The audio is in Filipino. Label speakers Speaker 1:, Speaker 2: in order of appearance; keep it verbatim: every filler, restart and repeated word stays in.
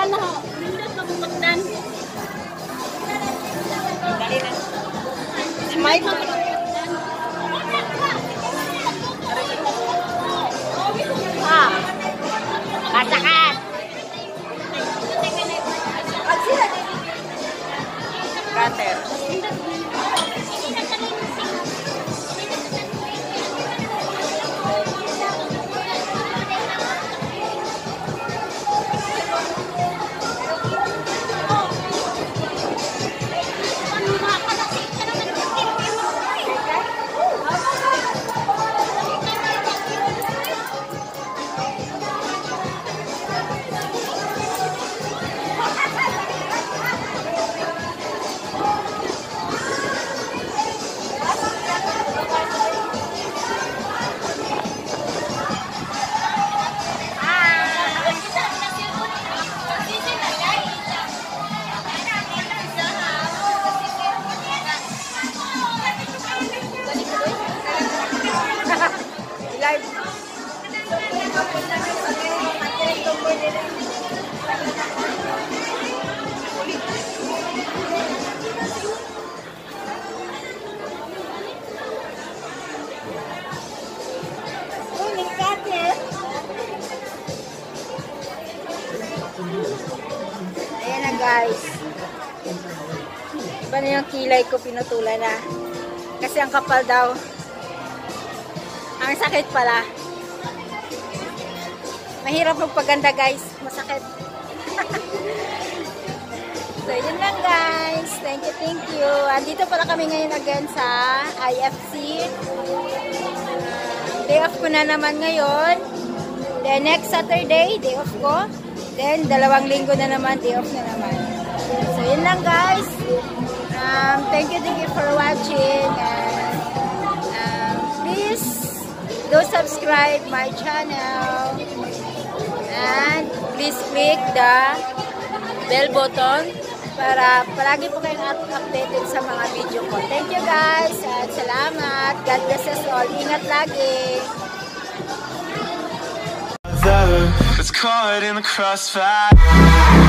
Speaker 1: ano, nindot mabukatan. Dali na. Smile mo. Ah. Kasakan. Cutter.
Speaker 2: Ayan na guys. Iba na yung kilay ko, pinutulan na. Kasi ang kapal daw. Ang sakit pala. Mahirap magpaganda guys. Masakit. So yun lang guys. Thank you, thank you. Andito pala kami ngayon again sa I F C. Uh, day off ko na naman ngayon. Then next Saturday, day off ko. Then dalawang linggo na naman, day off na naman. So yun lang guys. Um, thank you, thank you for watching. And um, please do subscribe my channel. And please click the bell button para palagi po kayong updated sa mga video ko. Thank you guys at salamat. God bless us all. Ingat lagi.
Speaker 3: It's caught in the crossfire.